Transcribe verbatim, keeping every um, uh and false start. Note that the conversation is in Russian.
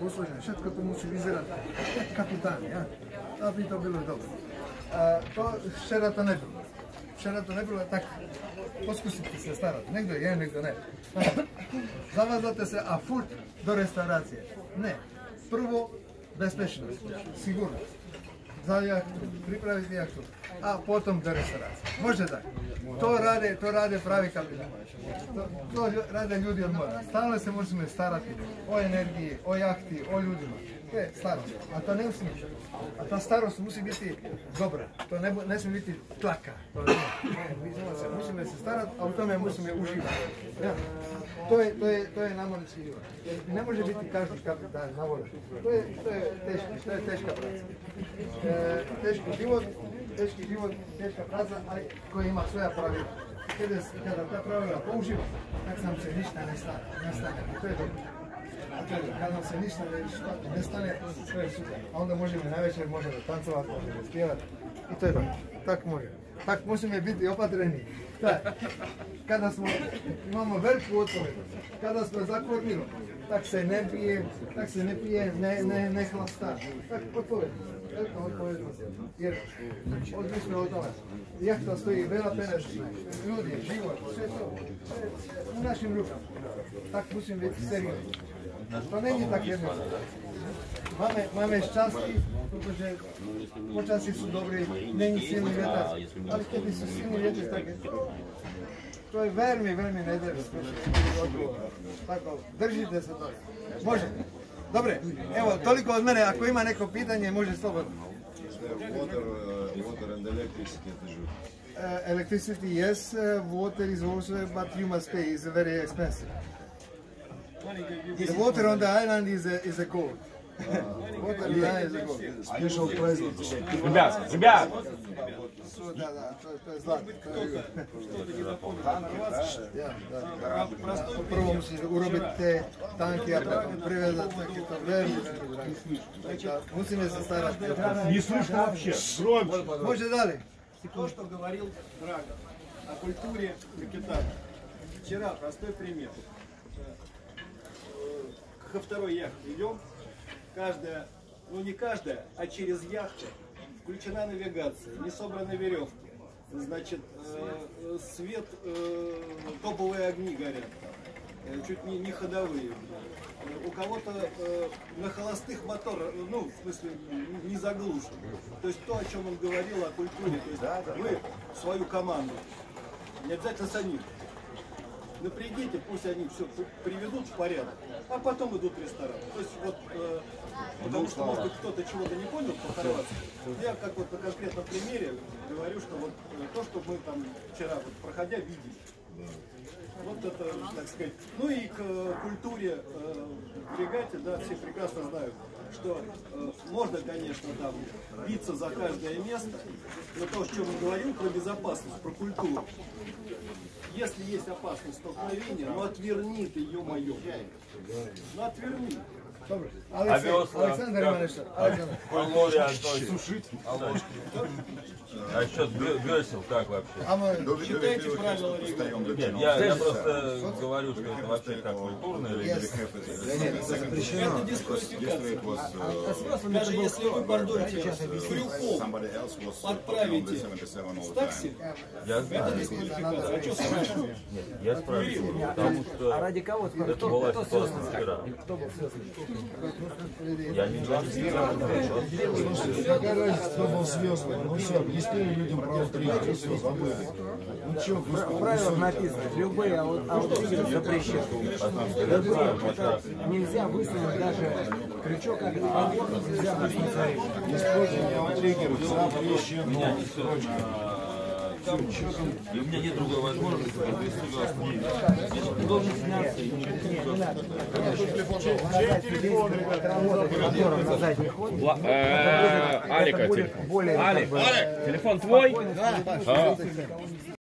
posloženo, všetko to musí vyzerať kapitáne, ja? Aby to bylo dobro. A to včera to nebylo. Včera to nebylo, tak poskusite se starati. Nekdo je, nekdo ne. Zavazate se, a furt do restauracije. Ne. Prvo, bezpečnost, sigurnost. Za jahtu, pripraviti jahtu, a potom do restauracije. Može tako. To rade, to rade pravi kapitan. To, to rade ljudi od mora. Stalno se možemo starati o energiji, o jahti, o ljudima. To je starost. A to ne smije. A ta starost musi biti dobra. To ne, ne smije biti tlaka. To ne, ne, se, musimo se starati, a u tome musimo uživati. Ja. To je, to je, to je namorski život. Ne može biti každi kapitan na vodu. To je, to je teški, to je teška praca. E, teški život, teški život, teška praca, ali koja ima svoja pravila. Kada, kada ta pravila použiva, tak nam se ništa ne stane. Ne stane. To je dobro. Kada nam se ništa ne, ne stane, to je super. A onda možemo na večer, možemo tancovati, možemo spjevati. I to je dobro. Tak može. Tak musimo biti opatreni. Tak. Kada smo, imamo veliku otvorenost, kada smo zakvornilo, tak se ne pije, tak se ne pije, ne, ne, ne hlasta. Tak otvorenost. Velika odpovednost. Jer odlično od toga. Jahta stoji vela peneš, ljudi, život, sve to, sve u našim rukama. Tak musimo biti seriozni. To není tak jednostavno. Máme, máme šťastí, protože počasí sú dobré, není silný vietor, ale keď sú silný vietor, tak je to, to je veľmi, veľmi nederské. Tako, držite sa to. Može. Dobre, evo, toliko od mene, ako ima neko pitanje, može slobodno. Water, uh, water and electricity at the zoo. Uh, electricity, yes, uh, water is also, but you must pay, it's very expensive. The water on the island is a, is a gold. Water on the island is a gold. Special present. Ребят, ребят! Да, да, to je zlato. Ja, da. Prvo musite urobiti te tanke, a potom privezati, tak je to veľmi, veľmi drago. Musíme se starati. Не слышно вообще. Громче. Može dalje. То, что говорил Драго о культуре капитана. Вчера простой пример. Ко второй яхте идем. Каждая, ну не каждая, а через яхту включена навигация, не собраны веревки. Значит, э, свет, э, топовые огни горят, э, чуть не, не ходовые. У кого-то э, на холостых моторах, ну, в смысле, не заглушен. То есть то, о чем он говорил, о культуре. То есть вы свою команду, не обязательно самим, напрягите, пусть они все приведут в порядок, а потом идут в ресторан. То есть вот, э, потому что, может быть, кто-то чего-то не понял по-хорватски. Я как вот на конкретном примере говорю, что вот то, что мы там вчера, вот, проходя, видели. Вот это, так сказать. Ну и к культуре э, в регате, да, все прекрасно знают, что э, можно, конечно, там биться за каждое место, но то, о чем я говорил, про безопасность, про культуру. Если есть опасность столкновения, ну отверни ты, ё-моё. Ну отверни. Александр Иванович, Ловля сушить, а ложки. А счет весел как вообще? Читайте правила регата. Нет, я, я просто говорю, что это вообще как культурно или Это дисквалификация. Даже если вы бордуете крюком, подправите с такси, это дисквалификация. А что спрашиваешь? Нет, я спрашиваю, потому что А ради кого? это была ситуация вчера. Кто был связан? Я не знаю. Какая разница, кто был звездным? Ну все, объяснили людям про интригу, и все, забыли. Ну что, В правилах написано, любые аутриggеры запрещены. Это нельзя выставить даже крючок, как нельзя выставить царь. использование аутриггеров запрещено. И у меня нет другой возможности, как ты согласен. Ты должен сняться и На задний ход. Алика, телефон. Алик, телефон твой?